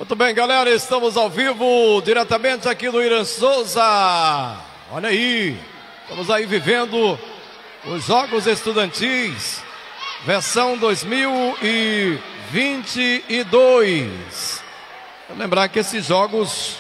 Muito bem, galera, estamos ao vivo, diretamente aqui do Irã Souza. Olha aí, estamos aí vivendo os Jogos Estudantis, versão 2022. Vou lembrar que esses jogos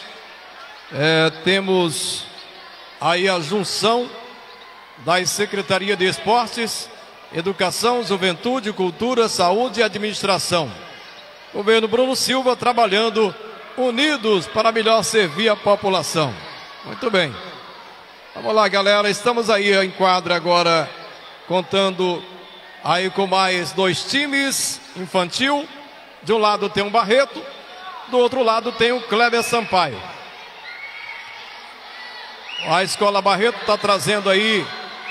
temos aí a junção das Secretarias de Esportes, Educação, Juventude, Cultura, Saúde e Administração. Governo Bruno Silva trabalhando unidos para melhor servir a população. Muito bem. Vamos lá, galera. Estamos aí em quadra agora, contando aí com mais dois times infantil. De um lado tem o Barreto, do outro lado tem o Kleber Sampaio. A Escola Barreto está trazendo aí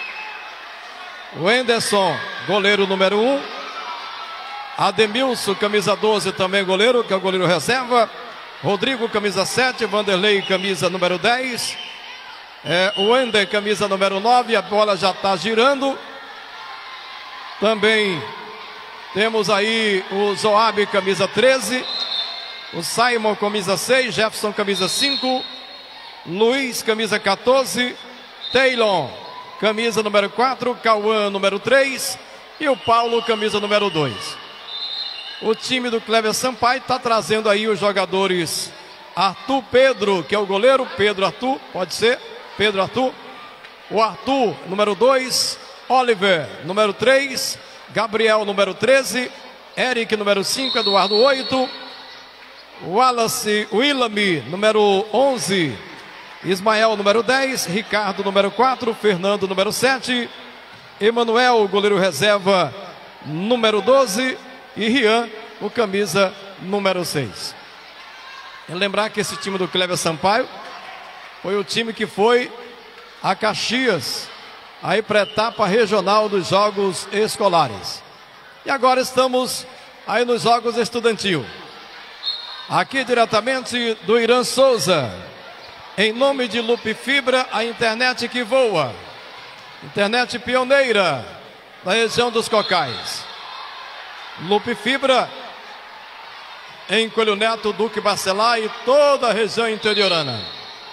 o Anderson, goleiro número 1. Ademilson, camisa 12, também goleiro, que é o goleiro reserva. Rodrigo, camisa 7. Vanderlei, camisa número 10. O Wender, camisa número 9. A bola já está girando. Também temos aí o Zoab, camisa 13. O Simon, camisa 6. Jefferson, camisa 5. Luiz, camisa 14. Taylor, camisa número 4. Cauã, número 3. E o Paulo, camisa número 2. O time do Kleber Sampaio está trazendo aí os jogadores Arthur Pedro, que é o goleiro. Pedro Arthur, pode ser, Pedro Arthur. O Arthur, número 2. Oliver, número 3. Gabriel, número 13. Eric, número 5. Eduardo, 8. Wallace Willamy, número 11. Ismael, número 10. Ricardo, número 4. Fernando, número 7. Emanuel, goleiro reserva, número 12. E Rian, o camisa número 6. Lembrar que esse time do Kleber Sampaio foi o time que foi a Caxias, aí para a etapa regional dos Jogos Escolares. E agora estamos aí nos Jogos Estudantil. Aqui diretamente do Irã Souza, em nome de Lupe Fibra, a internet que voa. Internet pioneira da região dos Cocais. Lupe Fibra, em Coelho Neto, Duque Bacelar e toda a região interiorana.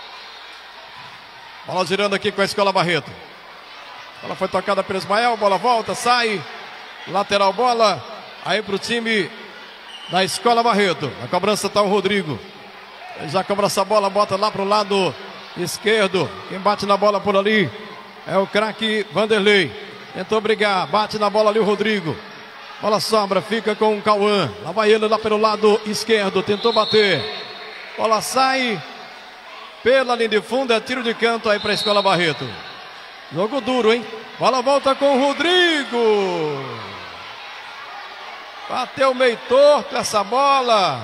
Bola girando aqui com a Escola Barreto. Bola foi tocada pelo Ismael, bola volta, sai. Lateral bola, aí para o time da Escola Barreto. A cobrança está o Rodrigo. Ele já cobra essa bola, bota lá para o lado esquerdo. Quem bate na bola por ali é o craque Vanderlei. Tentou brigar, bate na bola ali o Rodrigo. Bola sobra, fica com o Cauã. Lá vai ele lá pelo lado esquerdo. Tentou bater. Bola sai pela linha de fundo. É tiro de canto aí para a Escola Barreto. Jogo duro, hein? Bola volta com o Rodrigo. Bateu meio torto essa bola.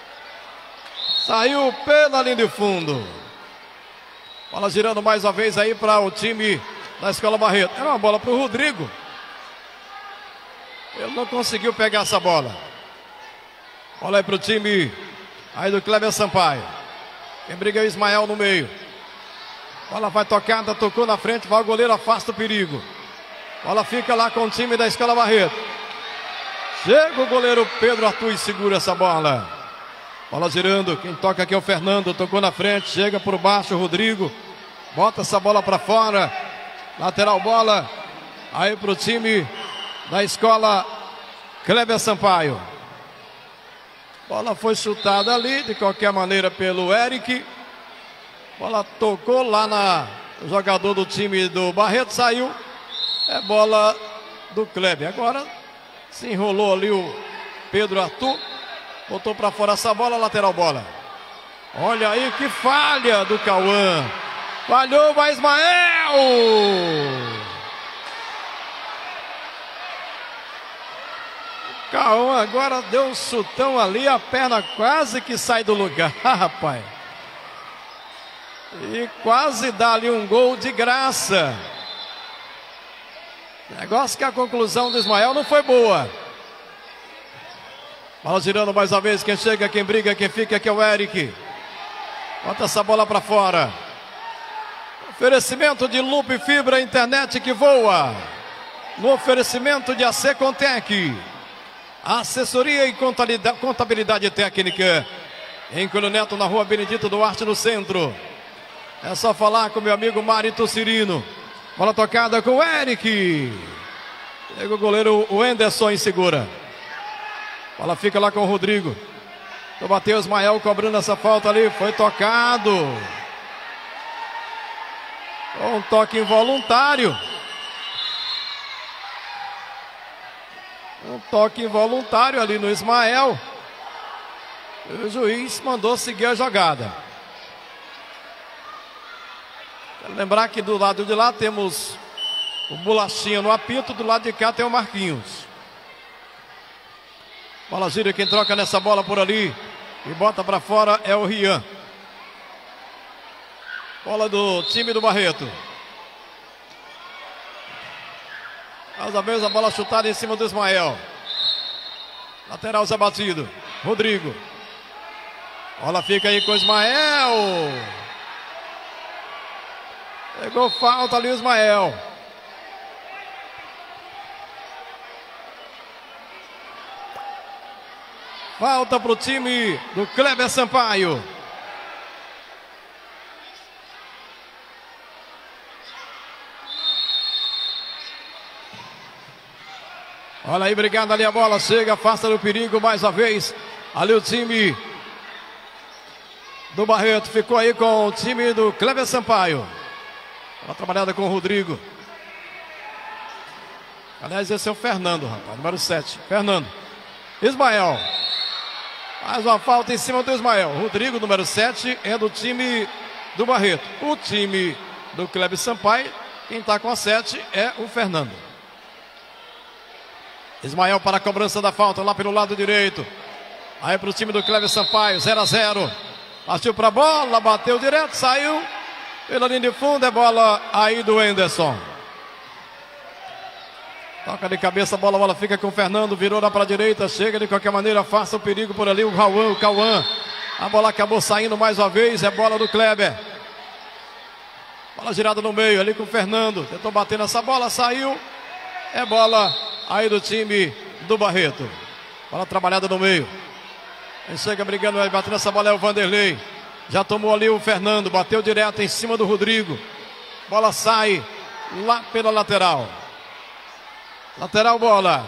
Saiu pela linha de fundo. Bola girando mais uma vez aí para o time da Escola Barreto. Era uma bola para o Rodrigo. Ele não conseguiu pegar essa bola. Bola aí para o time aí do Kleber Sampaio. Quem briga é o Ismael no meio. Bola vai tocada, tocou na frente, vai o goleiro, afasta o perigo. Bola fica lá com o time da Escola Barreto. Chega o goleiro Pedro Arthur e segura essa bola. Bola girando, quem toca aqui é o Fernando, tocou na frente, chega por baixo o Rodrigo. Bota essa bola para fora. Lateral bola aí para o time da Escola Kleber Sampaio. Bola foi chutada ali, de qualquer maneira, pelo Eric. Bola tocou lá no jogador do time do Barreto, saiu. É bola do Kleber. Agora se enrolou ali o Pedro Arthur. Botou para fora essa bola, lateral bola. Olha aí que falha do Cauã. Falhou, vai Ismael! Cauã agora deu um chutão ali, a perna quase que sai do lugar, rapaz. E quase dá ali um gol de graça. Negócio que a conclusão do Ismael não foi boa. Bola girando mais uma vez, quem chega, quem briga, quem fica aqui é o Eric. Bota essa bola para fora. Oferecimento de Lupe Fibra, internet que voa. No oferecimento de AC Contec. Assessoria e contabilidade técnica. em Coelho Neto, na rua Benedito Duarte, no centro. É só falar com meu amigo Marito Cirino. Bola tocada com o Eric. Chega o goleiro, o Anderson insegura. Bola fica lá com o Rodrigo. O bateu Ismael cobrando essa falta ali. Foi tocado. Um toque involuntário. Um toque involuntário ali no Ismael. E o juiz mandou seguir a jogada. Quero lembrar que do lado de lá temos o Bolachinha no apito. Do lado de cá tem o Marquinhos. Bola gira, quem troca nessa bola por ali e bota para fora é o Rian. Bola do time do Barreto. Mais uma vez a bola chutada em cima do Ismael. Lateral já batido. Rodrigo. Bola fica aí com o Ismael. Pegou falta ali o Ismael. Falta para o time do Kleber Sampaio. Olha aí, brigada ali a bola. Chega, afasta do perigo mais uma vez. Ali o time do Barreto ficou aí com o time do Kleber Sampaio. Uma trabalhada com o Rodrigo. Aliás, esse é o Fernando, rapaz, número 7. Fernando. Ismael. Mais uma falta em cima do Ismael. Rodrigo, número 7, é do time do Barreto. O time do Kleber Sampaio, quem está com a 7 é o Fernando. Ismael para a cobrança da falta lá pelo lado direito. Aí para o time do Kleber Sampaio, 0-0. Partiu para a bola, bateu direto, saiu pela linha de fundo, é bola aí do Anderson. Toca de cabeça a bola fica com o Fernando, virou lá para a direita, chega de qualquer maneira, afasta o perigo por ali, o Cauã. A bola acabou saindo mais uma vez, é bola do Kleber. Bola girada no meio, ali com o Fernando, tentou bater nessa bola, saiu. É bola aí do time do Barreto. Bola trabalhada no meio. Quem chega brigando, vai bater nessa bola é o Vanderlei. Já tomou ali o Fernando, bateu direto em cima do Rodrigo. Bola sai lá pela lateral. Lateral bola.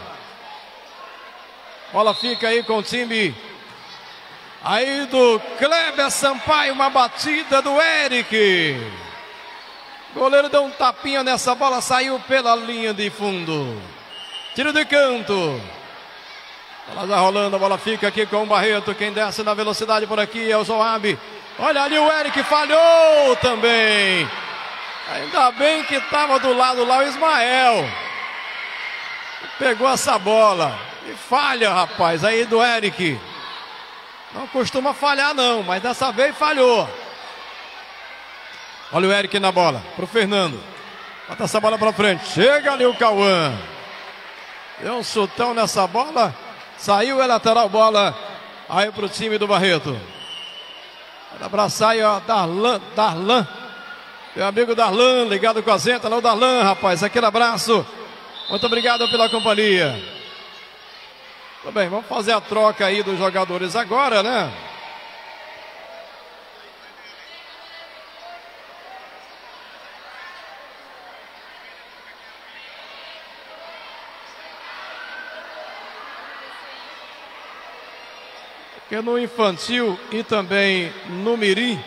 Bola fica aí com o time aí do Kleber Sampaio. Uma batida do Eric. O goleiro deu um tapinha nessa bola, saiu pela linha de fundo. Tiro de canto. Bola já rolando, a bola fica aqui com o Barreto. Quem desce na velocidade por aqui é o Joab. Olha ali o Eric, falhou também. Ainda bem que estava do lado lá o Ismael. Pegou essa bola. E falha, rapaz, aí do Eric. Não costuma falhar não, mas dessa vez falhou. Olha o Eric na bola, pro Fernando. Bota essa bola pra frente. Chega ali o Cauã. Deu um chutão nessa bola. Saiu a lateral bola aí pro time do Barreto. Vai abraçar aí, ó, Darlan. Meu amigo Darlan, ligado com a Zenta. Não, Darlan, rapaz, aquele abraço. Muito obrigado pela companhia. Tudo bem, vamos fazer a troca aí dos jogadores agora, né? Porque no infantil e também no mirim,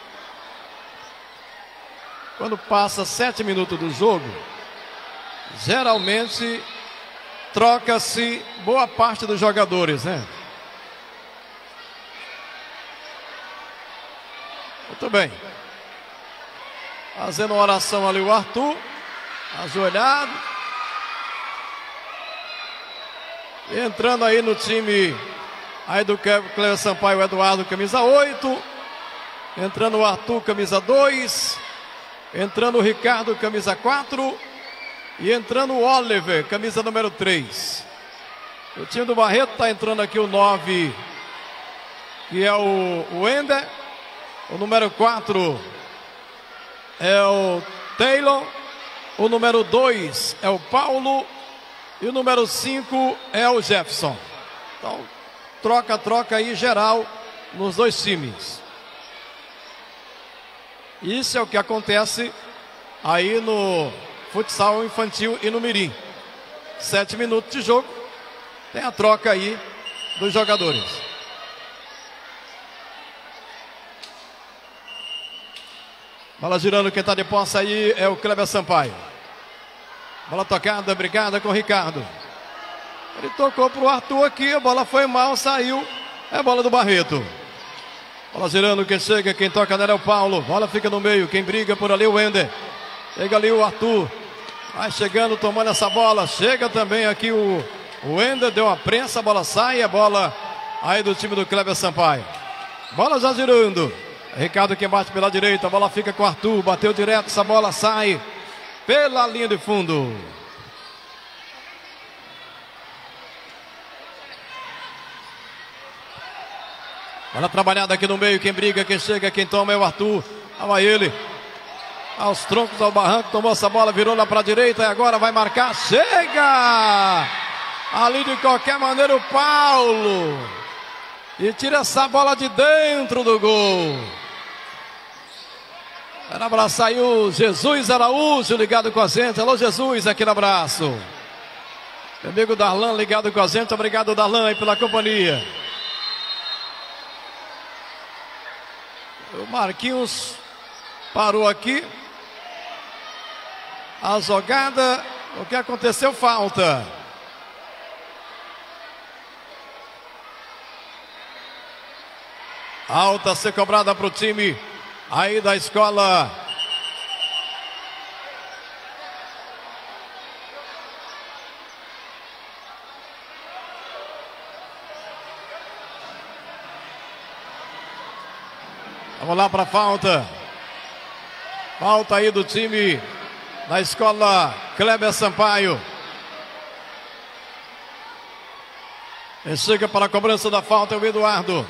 quando passa 7 minutos do jogo, geralmente troca-se boa parte dos jogadores, né? Muito bem. Fazendo uma oração ali o Arthur, ajoelhado. E entrando aí no time aí do Kleber Sampaio, o Eduardo, camisa 8. Entrando o Arthur, camisa 2. Entrando o Ricardo, camisa 4. E entrando o Oliver, camisa número 3. O time do Barreto está entrando aqui o 9, que é o Wender. O número 4 é o Taylor. O número 2 é o Paulo. E o número 5 é o Jefferson. Então, troca aí geral nos dois times. Isso é o que acontece aí no futsal infantil e no mirim. 7 minutos de jogo, tem a troca aí dos jogadores. Bola girando, quem está de posse aí é o Kleber Sampaio. Bola tocada, brigada com o Ricardo. Ele tocou para o Arthur aqui, a bola foi mal, saiu. É bola do Barreto. Bola girando, quem chega, quem toca nela é o Paulo. Bola fica no meio, quem briga por ali é o Wender. Chega ali o Arthur. Vai chegando, tomando essa bola. Chega também aqui o Wender, deu uma prensa, a bola sai. A bola aí do time do Kleber Sampaio. Bola já girando. Ricardo que bate pela direita, a bola fica com o Arthur. Bateu direto, essa bola sai pela linha de fundo. Bola trabalhada aqui no meio, quem briga, quem chega, quem toma é o Arthur. Olha ele. Aos troncos, ao barranco, tomou essa bola, virou lá para a direita e agora vai marcar. Chega! Ali de qualquer maneira o Paulo. E tira essa bola de dentro do gol. Era abraçar aí o Jesus Araújo ligado com a gente. Alô Jesus, aqui no abraço. Meu amigo Darlan ligado com a gente. Obrigado Darlan aí pela companhia. O Marquinhos parou aqui. A jogada, o que aconteceu? Falta. Alta a ser cobrada para o time aí da escola. Vamos lá para a falta. Falta aí do time da escola Kleber Sampaio. E chega para a cobrança da falta o Eduardo.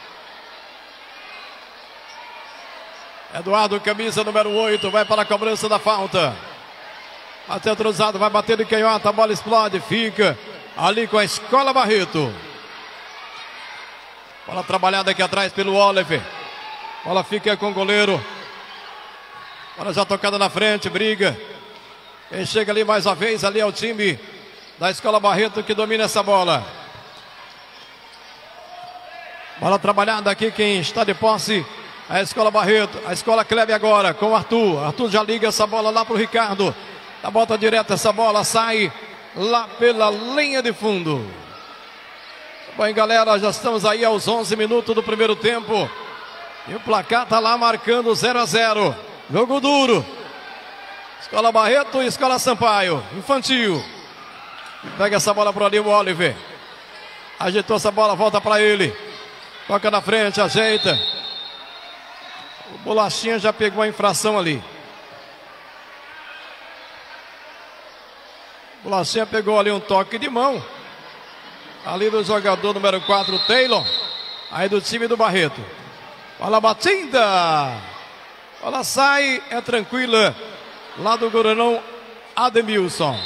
Eduardo, camisa número 8, vai para a cobrança da falta. Até cruzado, vai bater de canhota, a bola explode, fica ali com a escola Barreto. Bola trabalhada aqui atrás pelo Oliver. Bola fica com o goleiro. Bola já tocada na frente, briga. Quem chega ali mais uma vez, ali é o time da escola Barreto que domina essa bola. Bola trabalhada aqui, quem está de posse, a escola Barreto, a escola Kleber agora, com o Arthur. Arthur já liga essa bola lá para o Ricardo. A bota direta, essa bola sai lá pela linha de fundo. Bom, galera, já estamos aí aos 11 minutos do primeiro tempo. E o placar está lá marcando 0-0. Jogo duro. Escola Barreto e Escola Sampaio. Infantil. Pega essa bola para ali o Oliver. Ajeitou essa bola, volta para ele. Toca na frente, ajeita. O Bolachinha já pegou a infração ali. O Bolachinha pegou ali um toque de mão. Ali do jogador número 4, Taylor. Aí do time do Barreto. Bola batida. Bola sai, é tranquila. Lá do goleirão Ademilson.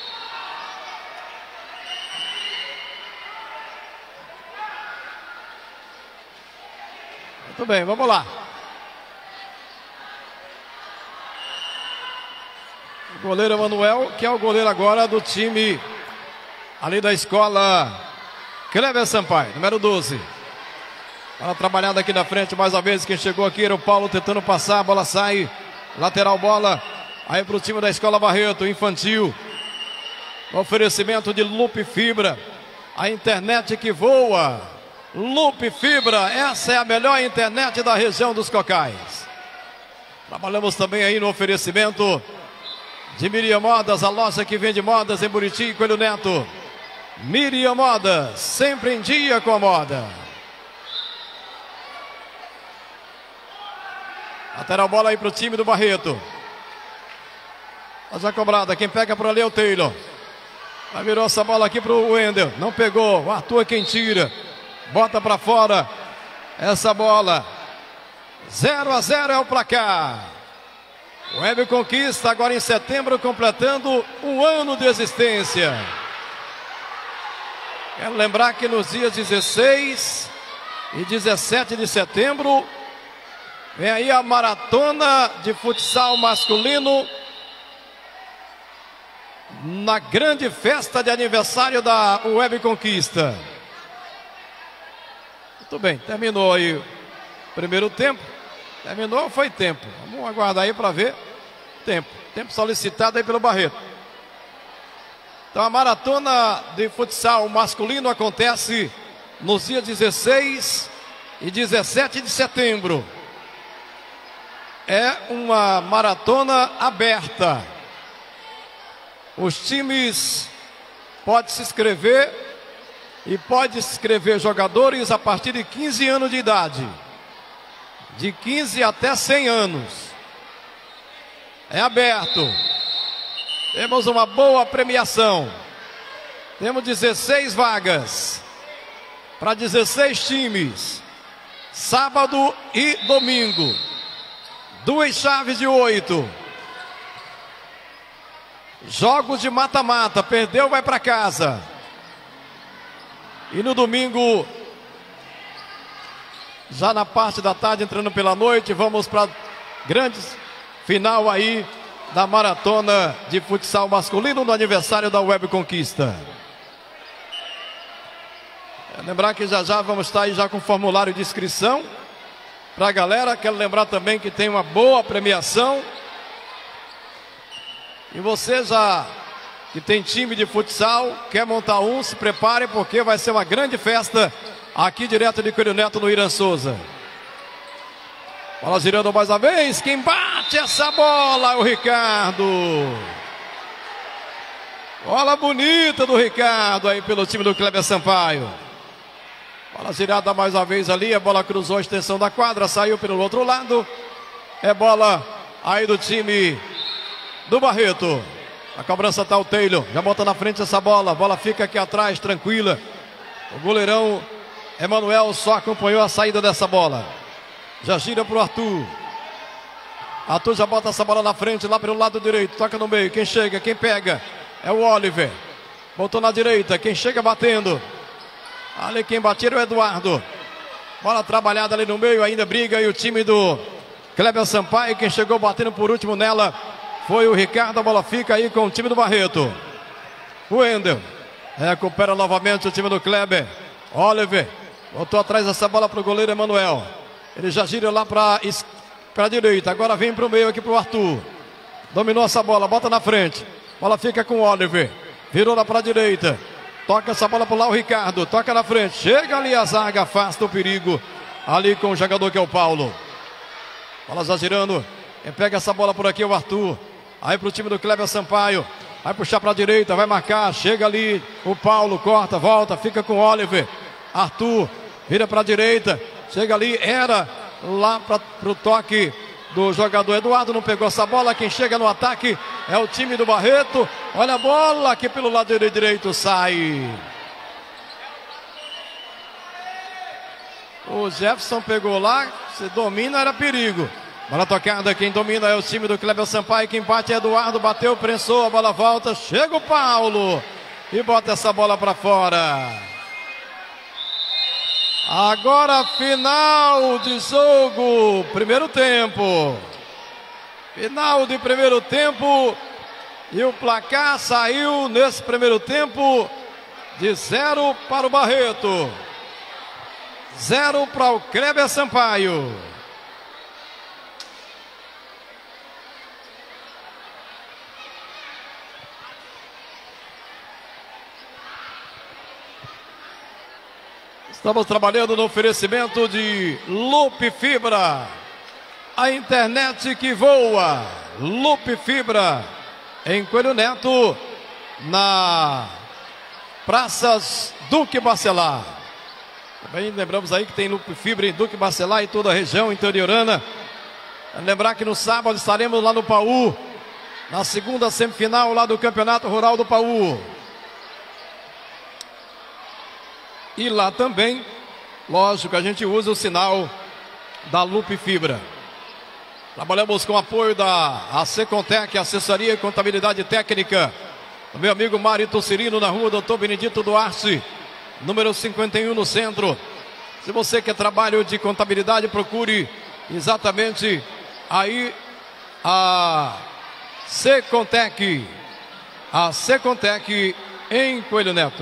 Muito bem, vamos lá. O goleiro Emanuel, que é o goleiro agora do time ali da escola Kleber Sampaio, número 12. Bola trabalhada aqui na frente, mais uma vez, quem chegou aqui era o Paulo tentando passar, a bola sai, lateral bola, aí para o time da escola Barreto, infantil. Oferecimento de Loop Fibra, a internet que voa. Loop Fibra, essa é a melhor internet da região dos Cocais. Trabalhamos também aí no oferecimento de Miriam Modas, a loja que vende modas em Buriti e Coelho Neto. Miriam Modas, sempre em dia com a moda. Lateral bola aí para o time do Barreto. Já cobrada, quem pega por ali é o Taylor. Vai virou essa bola aqui para o Wendel. Não pegou, o Arthur é quem tira. Bota para fora essa bola. 0-0 é o placar. O Web conquista agora em setembro, completando um ano de existência. Quero lembrar que nos dias 16 e 17 de setembro, vem aí a maratona de futsal masculino na grande festa de aniversário da Web Conquista. Muito bem, terminou aí o primeiro tempo. Terminou, foi tempo. Vamos aguardar aí para ver. Tempo solicitado aí pelo Barreto. Então a maratona de futsal masculino acontece nos dias 16 e 17 de setembro. É uma maratona aberta. Os times podem se inscrever e pode se inscrever jogadores a partir de 15 anos de idade. De 15 até 100 anos. É aberto. Temos uma boa premiação. Temos 16 vagas para 16 times. Sábado e domingo. 2 chaves de 8. Jogos de mata-mata. Perdeu, vai para casa. E no domingo, já na parte da tarde, entrando pela noite, vamos para grande final aí da maratona de futsal masculino no aniversário da Web Conquista. Lembrar que já vamos estar aí já com formulário de inscrição para a galera. Quero lembrar também que tem uma boa premiação. E você já que tem time de futsal, quer montar um, se prepare, porque vai ser uma grande festa aqui direto de Coelho Neto, no Irã Souza. Bola girando mais uma vez. Quem bate essa bola é o Ricardo. Bola bonita do Ricardo aí pelo time do Kleber Sampaio. Bola girada mais uma vez ali. A bola cruzou a extensão da quadra, saiu pelo outro lado. É bola aí do time do Barreto. A cobrança tá o Taylor. Já bota na frente essa bola. A bola fica aqui atrás, tranquila. O goleirão Emanuel só acompanhou a saída dessa bola. Já gira pro Arthur. Arthur já bota essa bola na frente, lá pelo lado direito. Toca no meio. Quem chega, quem pega é o Oliver. Botou na direita. Quem chega batendo. Ali quem batia é o Eduardo. Bola trabalhada ali no meio. Ainda briga aí o time do Kleber Sampaio. Quem chegou batendo por último nela foi o Ricardo. A bola fica aí com o time do Barreto. O Wendel recupera novamente o time do Kleber. Oliver botou atrás essa bola para o goleiro Emanuel. Ele já gira lá para a direita. Agora vem para o meio aqui para o Arthur. Dominou essa bola, bota na frente. Bola fica com o Oliver. Virou lá para a direita. Toca essa bola para lá o Ricardo. Toca na frente. Chega ali a zaga, afasta o perigo. Ali com o jogador que é o Paulo. Bola já girando. Quem pega essa bola por aqui é o Arthur. Aí para o time do Kleber Sampaio. Vai puxar para a direita, vai marcar. Chega ali o Paulo, corta, volta. Fica com o Oliver. Arthur vira para a direita. Chega ali, era lá para o toque do jogador Eduardo. Não pegou essa bola. Quem chega no ataque é o time do Barreto. Olha a bola aqui pelo lado direito. Sai. O Jefferson pegou lá. Se domina, era perigo. Bola tocada. Quem domina é o time do Kleber Sampaio. Quem bate é Eduardo. Bateu, prensou. A bola volta. Chega o Paulo. E bota essa bola para fora. Agora final de jogo, primeiro tempo. Final de primeiro tempo. E o placar saiu nesse primeiro tempo de 0 para o Barreto. 0 para o Kleber Sampaio. Estamos trabalhando no oferecimento de Loop Fibra, a internet que voa. Loop Fibra, em Coelho Neto, na Praças Duque Bacelar. Também lembramos aí que tem Loop Fibra em Duque Bacelar e toda a região interiorana. Lembrar que no sábado estaremos lá no Paú, na segunda semifinal lá do Campeonato Rural do Paú. E lá também, lógico, a gente usa o sinal da Loop Fibra. Trabalhamos com o apoio da Secontec, assessoria e contabilidade técnica. O meu amigo Marito Cirino, na rua Doutor Benedito Duarte, número 51, no centro. Se você quer trabalho de contabilidade, procure exatamente aí a Secontec. A Secontec em Coelho Neto.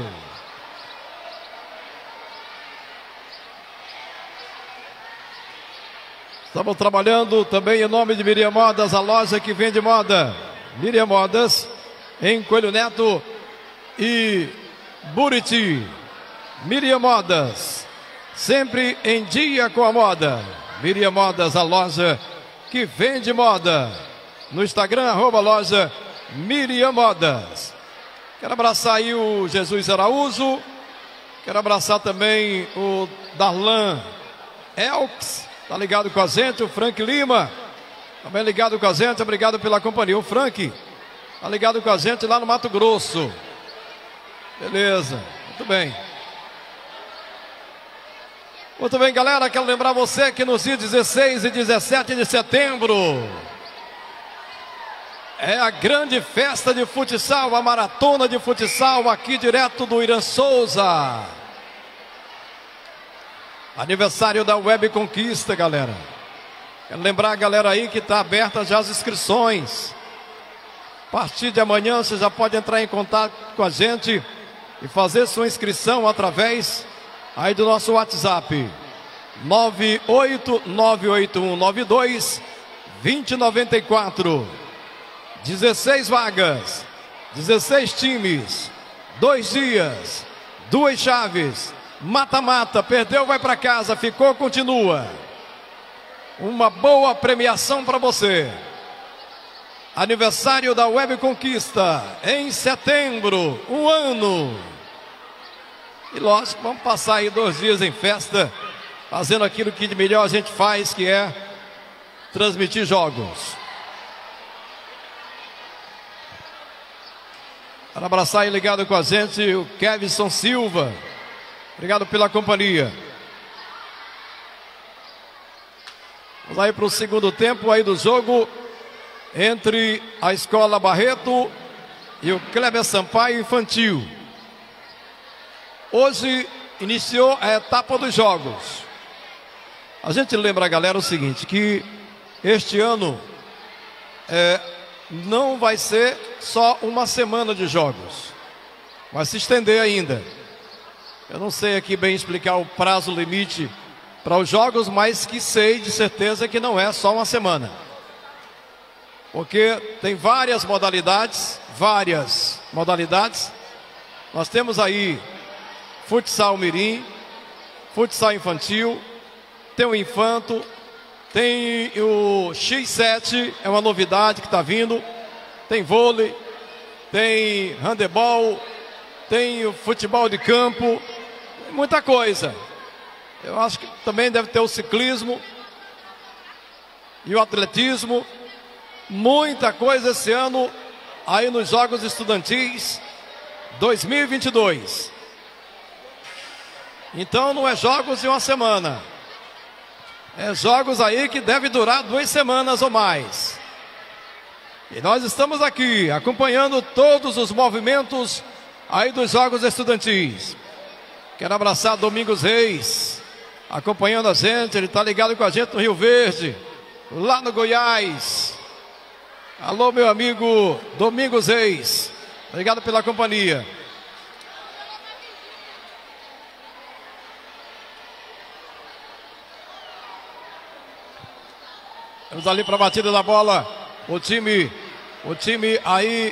Estamos trabalhando também em nome de Miriam Modas, a loja que vende moda. Miriam Modas em Coelho Neto e Buriti. Miriam Modas, sempre em dia com a moda. Miriam Modas, a loja que vende moda. No Instagram, @loja Miriam Modas. Quero abraçar aí o Jesus Araújo. Quero abraçar também o Darlan Elks. Tá ligado com a gente, o Frank Lima, também ligado com a gente, obrigado pela companhia. O Frank tá ligado com a gente lá no Mato Grosso. Beleza, muito bem. Muito bem, galera, quero lembrar você que nos dias 16 e 17 de setembro é a grande festa de futsal, a maratona de futsal aqui direto do Irã Souza. Aniversário da Web Conquista, galera. Quero lembrar a galera aí que está aberta já as inscrições. A partir de amanhã você já pode entrar em contato com a gente e fazer sua inscrição através aí do nosso WhatsApp 98981922094. 16 vagas, 16 times, 2 dias, 2 chaves. Mata-mata, perdeu, vai para casa, ficou, continua. Uma boa premiação para você. Aniversário da Web Conquista em setembro, um ano. E lógico, vamos passar aí 2 dias em festa, fazendo aquilo que de melhor a gente faz, que é transmitir jogos. Para abraçar aí ligado com a gente, o Kevson Silva. Obrigado pela companhia. Vamos aí para o segundo tempo aí do jogo entre a Escola Barreto e o Kleber Sampaio Infantil. Hoje iniciou a etapa dos jogos. A gente lembra, galera, o seguinte, que este ano não vai ser só uma semana de jogos. Vai se estender ainda. Eu não sei aqui bem explicar o prazo limite para os jogos, mas que sei de certeza que não é só uma semana. Porque tem várias modalidades. Nós temos aí futsal mirim, futsal infantil, tem o infanto, tem o X7, é uma novidade que está vindo, tem vôlei, tem handebol, tem o futebol de campo, muita coisa. Eu acho que também deve ter o ciclismo e o atletismo. Muita coisa esse ano aí nos Jogos Estudantis 2022. Então não é jogos em uma semana. É jogos aí que deve durar 2 semanas ou mais. E nós estamos aqui acompanhando todos os movimentos aí dos Jogos Estudantis. Quero abraçar Domingos Reis, acompanhando a gente. Ele está ligado com a gente no Rio Verde, lá no Goiás. Alô, meu amigo Domingos Reis, obrigado pela companhia. Vamos ali para a batida da bola. O time aí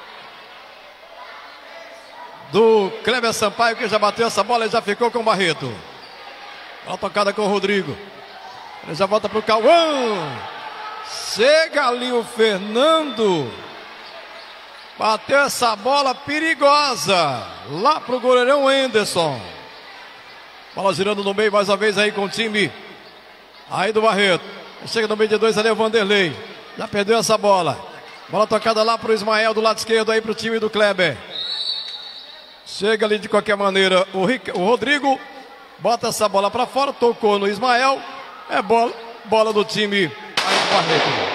do Kleber Sampaio, que já bateu essa bola e já ficou com o Barreto. Bola tocada com o Rodrigo. Ele já volta para o Cauã. Chega ali o Fernando. Bateu essa bola perigosa lá para o goleirão Anderson. Bola girando no meio mais uma vez aí com o time aí do Barreto. Chega no meio de 2 ali o Vanderlei. Já perdeu essa bola. Bola tocada lá para o Ismael do lado esquerdo aí para o time do Kleber. Chega ali de qualquer maneira o Rodrigo. Bota essa bola para fora. Tocou no Ismael. É bola do time aí do Barreto.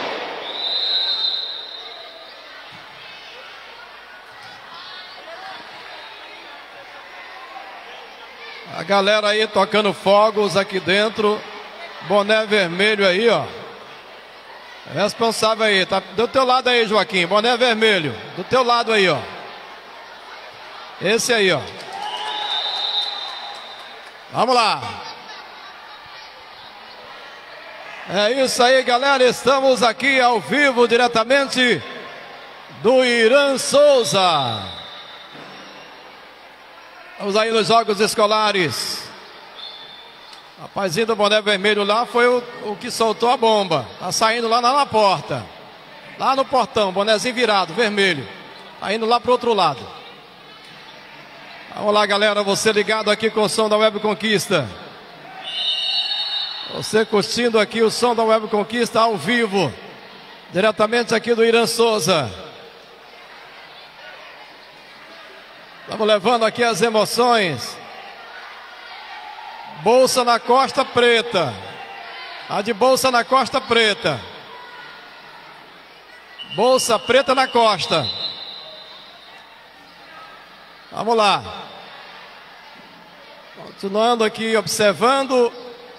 A galera aí tocando fogos aqui dentro. Boné vermelho aí, ó. Responsável aí, tá do teu lado aí, Joaquim. Boné vermelho, do teu lado aí, ó. Esse aí, ó. Vamos lá. É isso aí, galera. Estamos aqui ao vivo, diretamente do Irã Souza. Vamos aí nos Jogos Escolares. O rapazinho do boné vermelho lá foi o que soltou a bomba. Tá saindo lá na porta. Lá no portão, bonézinho virado, vermelho. Tá indo lá pro outro lado. Vamos lá, galera. Você ligado aqui com o som da Web Conquista. Você curtindo aqui o som da Web Conquista ao vivo. Diretamente aqui do Irã Souza. Estamos levando aqui as emoções. Bolsa na costa preta. A de bolsa na costa preta. Bolsa preta na costa. Vamos lá. Continuando aqui, observando.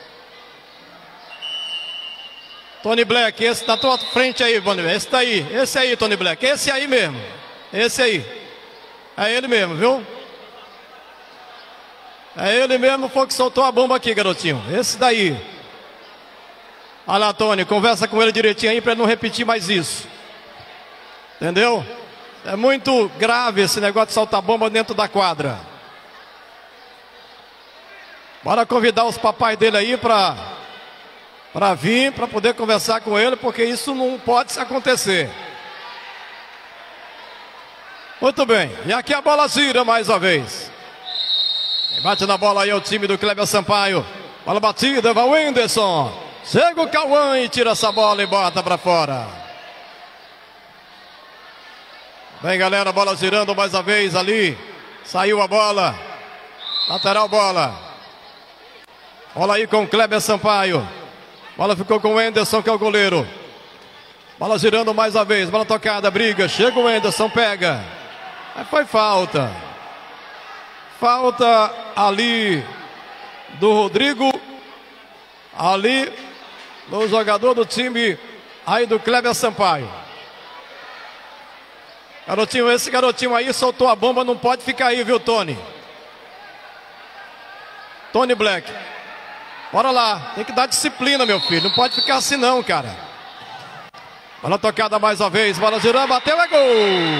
Tony Black, esse na tua frente aí, Tony Black. Esse tá aí. Esse aí, Tony Black. Esse aí mesmo. Esse aí. É ele mesmo, viu? É ele mesmo, foi que soltou a bomba aqui, garotinho. Esse daí. Olha lá, Tony, conversa com ele direitinho aí pra ele não repetir mais isso. Entendeu? É muito grave esse negócio de soltar bomba dentro da quadra. Bora convidar os papais dele aí pra vir, pra poder conversar com ele, porque isso não pode acontecer. Muito bem, e aqui a bola gira mais uma vez. Bate na bola aí é o time do Kleber Sampaio. Bola batida, vai o Whindersson. Chega o Cauã e tira essa bola e bota pra fora. Bem, galera, bola girando mais uma vez ali. Saiu a bola. Lateral bola. Bola aí com o Kleber Sampaio. Bola ficou com o Whindersson, que é o goleiro. Bola girando mais uma vez. Bola tocada, briga. Chega o Whindersson, pega. Aí foi falta. Falta ali do Rodrigo. Ali do jogador do time aí do Kleber Sampaio. Garotinho, esse garotinho aí soltou a bomba, não pode ficar aí, viu, Tony? Tony Black. Bora lá, tem que dar disciplina, meu filho. Não pode ficar assim não, cara. Bola tocada mais uma vez, bola girando, bateu, é gol!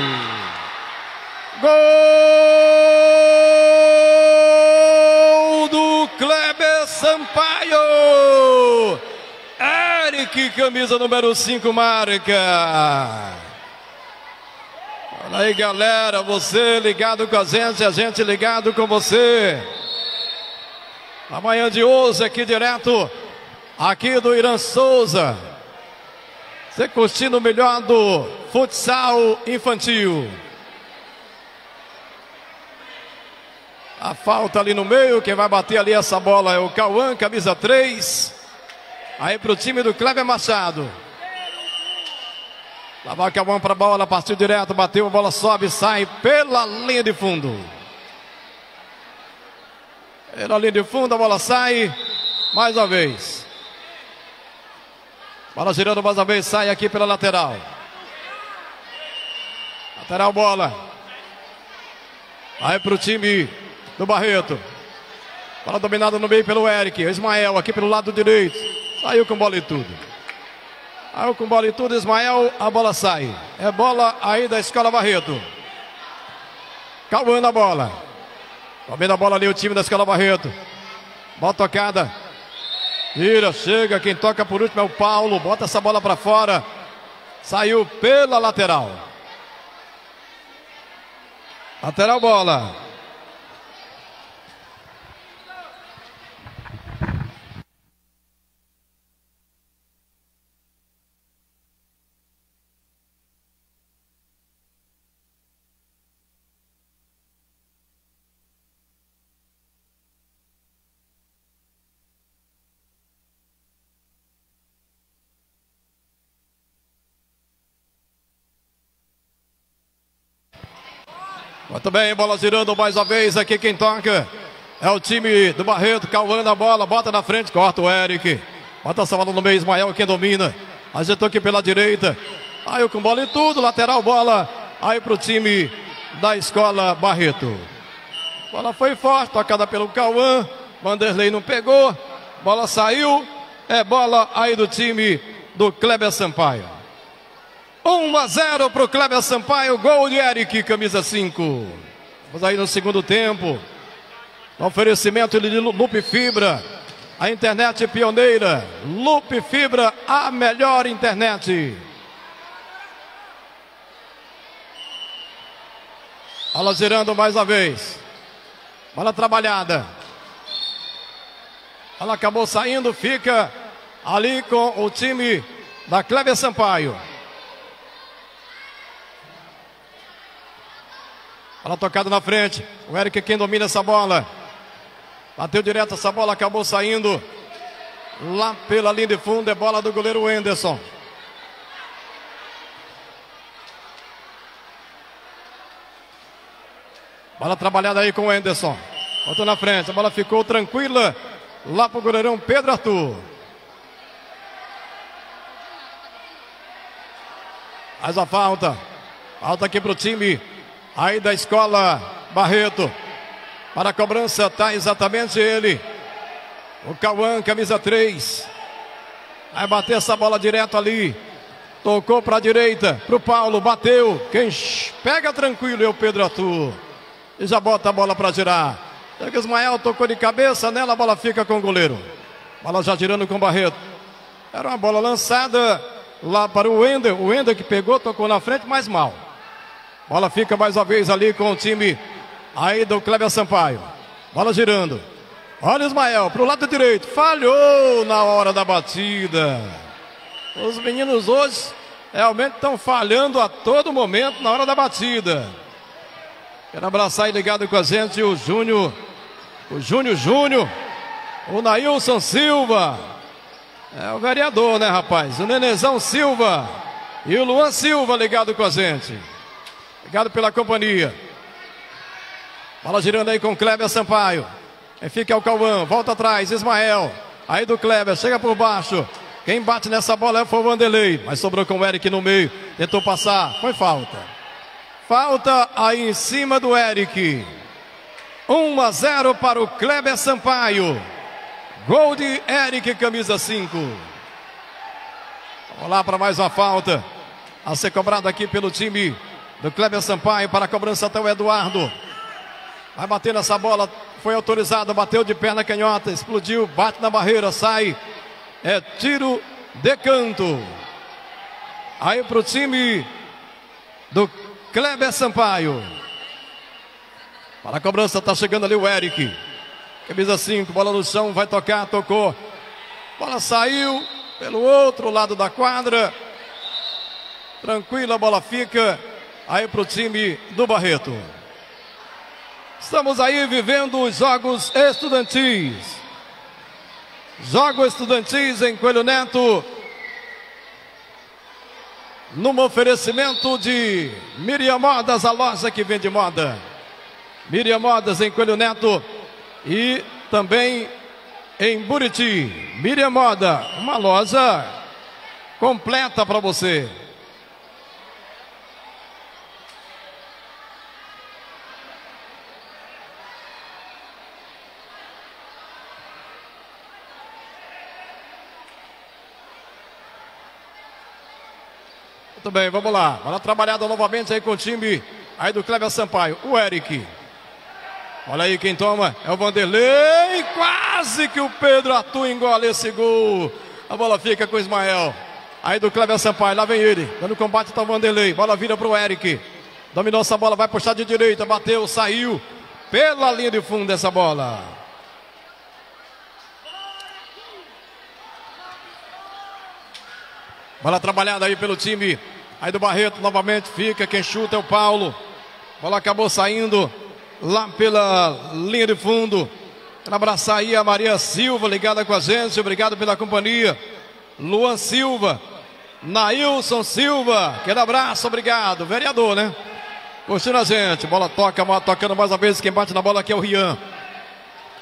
Gol do Kleber Sampaio! Eric, camisa número 5, marca. Olha aí, galera, você ligado com a gente ligado com você. Amanhã de hoje, aqui direto, aqui do Irã Souza. Você curtindo o melhor do futsal infantil. A falta ali no meio, quem vai bater ali essa bola é o Cauã, camisa 3. Aí pro time do Kleber Machado. Lá vai o Cauã pra bola, partiu direto, bateu, a bola sobe, sai pela linha de fundo. Pela linha de fundo, a bola sai, mais uma vez. Bola girando mais uma vez, sai aqui pela lateral. Lateral bola. Aí pro time do Barreto. Bola dominada no meio pelo Eric. Ismael aqui pelo lado direito. Saiu com bola e tudo. Saiu com bola e tudo, Ismael, a bola sai. É bola aí da Escola Barreto. Cauã na bola. Domina a bola ali o time da Escola Barreto. Bola tocada. Tira, chega, quem toca por último é o Paulo. Bota essa bola para fora. Saiu pela lateral. Lateral bola. Muito bem, bola girando mais uma vez aqui, quem toca É o time do Barreto, Cauã na bola, bota na frente, corta o Eric. Bota essa bola no meio, Ismael quem domina. Ajeitou aqui pela direita. Aí com bola e tudo, lateral bola. Aí pro time da escola Barreto. Bola foi forte, tocada pelo Cauã. Vanderlei não pegou. Bola saiu. É bola aí do time do Kleber Sampaio. 1-0 pro Kleber Sampaio. Gol de Eric, camisa 5. Vamos aí no segundo tempo. Oferecimento de Loop Fibra. A internet pioneira. Loop Fibra, a melhor internet. Bola girando mais uma vez. Bola trabalhada. Ela acabou saindo, fica ali com o time da Kleber Sampaio. Bola tocada na frente. O Eric quem domina essa bola. Bateu direto essa bola, acabou saindo lá pela linha de fundo. É bola do goleiro Anderson. Bola trabalhada aí com o Anderson. Botou na frente, a bola ficou tranquila lá pro goleirão Pedro Arthur. Faz a falta. Falta aqui pro time aí da escola Barreto. Para a cobrança tá exatamente ele. O Cauã, camisa 3. Vai bater essa bola direto ali. Tocou para a direita, pro Paulo, bateu. Quem pega tranquilo é o Pedro Arthur. E já bota a bola para girar. O Ismael tocou de cabeça nela, a bola fica com o goleiro. Bola já girando com o Barreto. Era uma bola lançada lá para o Wender. O Wender que pegou, tocou na frente, mas mal. Bola fica mais uma vez ali com o time aí do Kleber Sampaio. Bola girando. Olha o Ismael para o lado direito. Falhou na hora da batida. Os meninos hoje realmente estão falhando a todo momento na hora da batida. Quero abraçar aí ligado com a gente o Júnior. O Júnior. O Nailson Silva. É o vereador, né, rapaz? O Nenezão Silva. E o Luan Silva ligado com a gente. Obrigado pela companhia. Bola girando aí com o Kleber Sampaio. Aí fica o Cauã, volta atrás, Ismael. Aí do Kleber, chega por baixo. Quem bate nessa bola foi o Vanderlei. Mas sobrou com o Eric no meio. Tentou passar, foi falta. Falta aí em cima do Eric. 1-0 para o Kleber Sampaio. Gol de Eric, camisa 5. Vamos lá para mais uma falta. A ser cobrada aqui pelo time do Kleber Sampaio. Para a cobrança até o Eduardo. Vai bater nessa bola, foi autorizado, bateu de perna canhota, explodiu, bate na barreira, sai. É tiro de canto. Aí pro time do Kleber Sampaio. Para a cobrança, tá chegando ali o Eric. Camisa 5, bola no chão, vai tocar, tocou. Bola saiu pelo outro lado da quadra. Tranquila, a bola fica aí pro time do Barreto. Estamos aí vivendo os Jogos Estudantis. Jogos Estudantis em Coelho Neto. Num oferecimento de Miriam Modas, a loja que vende moda. Miriam Modas em Coelho Neto. E também em Buriti. Miriam Moda, uma loja completa para você. Muito bem, vamos lá. Bola trabalhada novamente aí com o time aí do Kleber Sampaio. O Eric. Olha aí quem toma. É o Vanderlei. Quase que o Pedro Arthur engole esse gol. A bola fica com o Ismael. Aí do Kleber Sampaio. Lá vem ele. Dando combate tá o Vanderlei. Bola vira pro Eric. Dominou essa bola. Vai puxar de direita. Bateu, saiu. Pela linha de fundo dessa bola. Bola trabalhada aí pelo time aí do Barreto, novamente fica, quem chuta é o Paulo. Bola acabou saindo lá pela linha de fundo. Quero abraçar aí a Maria Silva, ligada com a gente, obrigado pela companhia. Luan Silva, Nailson Silva, aquele abraço, obrigado. Vereador, né? Curtindo a gente, bola toca, tocando mais uma vez, quem bate na bola aqui é o Rian.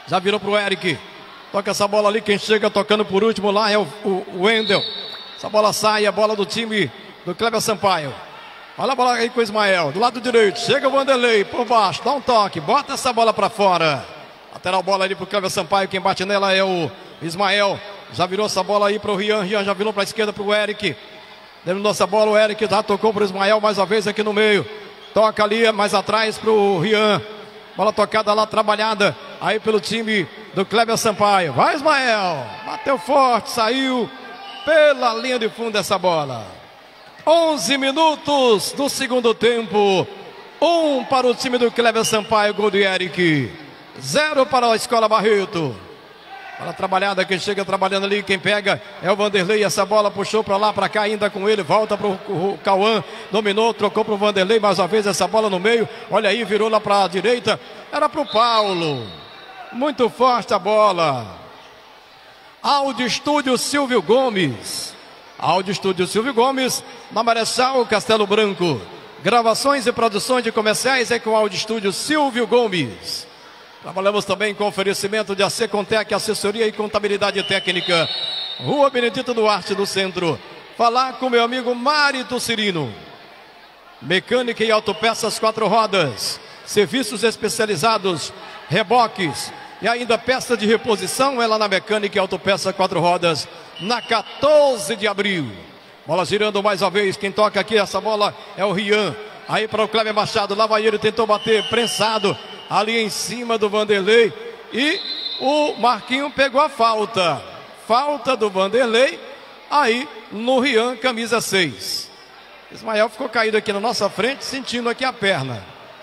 Já virou pro Eric. Toca essa bola ali, quem chega tocando por último lá é o Wendel. Essa bola sai, a bola do time do Kleber Sampaio. Olha a bola aí com o Ismael, do lado direito. Chega o Vanderlei por baixo, dá um toque, bota essa bola para fora. Lateral bola ali pro Kleber Sampaio, quem bate nela é o Ismael. Já virou essa bola aí pro Rian, Rian já virou para a esquerda pro Eric. Terminou essa bola, o Eric já tocou pro Ismael mais uma vez aqui no meio. Toca ali mais atrás pro Rian. Bola tocada lá, trabalhada aí pelo time do Kleber Sampaio. Vai, Ismael, bateu forte, saiu pela linha de fundo essa bola. 11 minutos do segundo tempo. 1 para o time do Kleber Sampaio, gol de Eric. 0 para a Escola Barreto. Bola trabalhada, quem chega trabalhando ali, quem pega é o Vanderlei. Essa bola puxou para lá, para cá, ainda com ele. Volta para o Cauã, dominou, trocou para o Vanderlei. Mais uma vez essa bola no meio. Olha aí, virou lá para a direita. Era para o Paulo. Muito forte a bola. Áudio Estúdio Silvio Gomes. Áudio Estúdio Silvio Gomes, na Marechal Castelo Branco. Gravações e produções de comerciais é com o Áudio Estúdio Silvio Gomes. Trabalhamos também com oferecimento de AC Contec, assessoria e contabilidade técnica. Rua Benedito Duarte, do centro. Falar com meu amigo Marito Cirino. Mecânica e autopeças 4 rodas. Serviços especializados, reboques e ainda peça de reposição. Ela na Mecânica e autopeça 4 rodas. Na 14 de abril. Bola girando mais uma vez. Quem toca aqui essa bola é o Rian. Aí para o Kleber Machado. Lá vai ele, tentou bater, prensado ali em cima do Vanderlei. E o Marquinho pegou a falta. Falta do Vanderlei. Aí no Rian, camisa 6. Ismael ficou caído aqui na nossa frente, sentindo aqui a perna.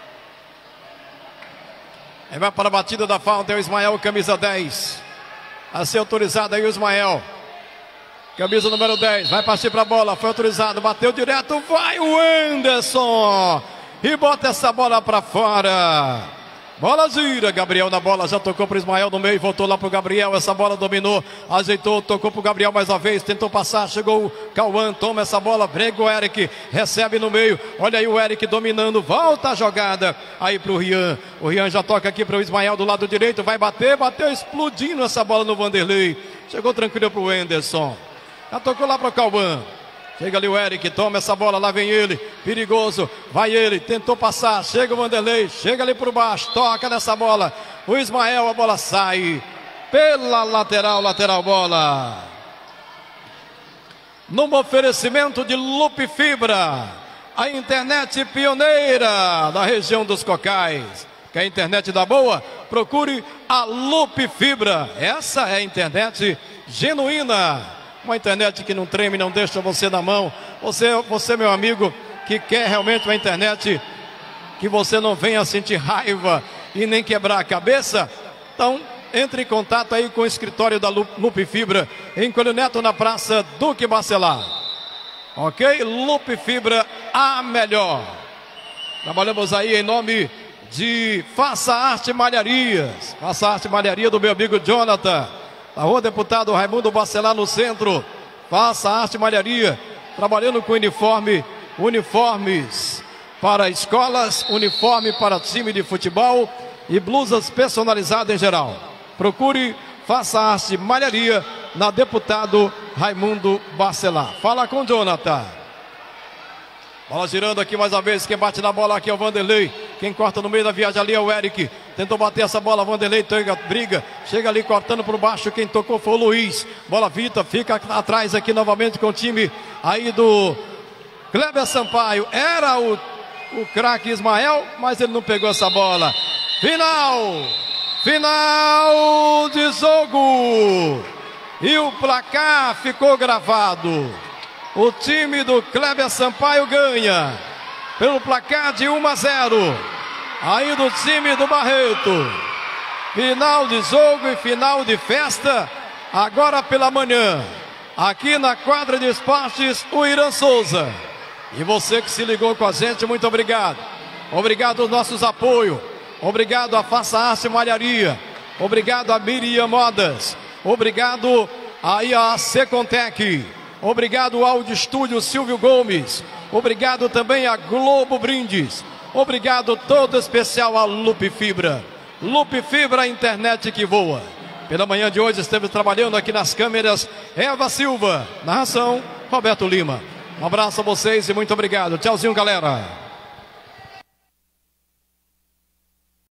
Aí vai para a batida da falta. É o Ismael, camisa 10. A ser autorizado aí o Ismael. Camisa número 10, vai partir para a bola, foi autorizado, bateu direto, vai o Anderson e bota essa bola para fora. Bola gira, Gabriel na bola, já tocou para o Ismael no meio, voltou lá para o Gabriel, essa bola dominou, ajeitou, tocou para o Gabriel mais uma vez, tentou passar, chegou o Cauã, toma essa bola, brega o Eric, recebe no meio, olha aí o Eric dominando, volta a jogada, aí para o Rian já toca aqui para o Ismael do lado direito, vai bater, bateu explodindo essa bola no Vanderlei, chegou tranquilo para o Anderson. Já tocou lá para o Cauã. Chega ali o Eric, toma essa bola, lá vem ele, perigoso, vai ele, tentou passar, chega o Vanderlei, chega ali por baixo, toca nessa bola, o Ismael, a bola sai pela lateral bola. Num oferecimento de Lupe Fibra, a internet pioneira da região dos Cocais. Quer a internet da boa? Procure a Lupe Fibra, essa é a internet genuína. Uma internet que não treme, não deixa você na mão. Você, meu amigo, que quer realmente uma internet que você não venha sentir raiva e nem quebrar a cabeça. Então, entre em contato aí com o escritório da Lupe Fibra, em Coelho Neto, na Praça Duque Bacelar. Ok? Lupe Fibra, a melhor. Trabalhamos aí em nome de Faça Arte Malharias. Faça Arte Malharia do meu amigo Jonathan. A Rua Deputado Raimundo Bacelar, no centro. Faça Arte Malharia, trabalhando com uniformes para escolas, uniforme para time de futebol e blusas personalizadas em geral. Procure Faça Arte Malharia na Deputado Raimundo Bacelar. Fala com o Jonathan. Bola girando aqui mais uma vez, quem bate na bola aqui é o Vanderlei, quem corta no meio da viagem ali é o Eric, tentou bater essa bola, Vanderlei briga, chega ali cortando por baixo, quem tocou foi o Luiz, bola Vita, fica atrás aqui novamente com o time aí do Kleber Sampaio, era o craque Ismael, mas ele não pegou essa bola. Final de jogo, e o placar ficou gravado. O time do Kleber Sampaio ganha pelo placar de 1-0. Aí do time do Barreto. Final de jogo e final de festa. Agora pela manhã. Aqui na quadra de esportes, o Irã Souza. E você que se ligou com a gente, muito obrigado. Obrigado aos nossos apoios. Obrigado a Faça Arte Malharia. Obrigado a Miriam Modas. Obrigado aí a AC Contec. Obrigado ao Áudio Estúdio Silvio Gomes. Obrigado também a Globo Brindes. Obrigado todo especial a Lupe Fibra. Loop Fibra, internet que voa. Pela manhã de hoje esteve trabalhando aqui nas câmeras Eva Silva. Narração, Roberto Lima. Um abraço a vocês e muito obrigado. Tchauzinho, galera.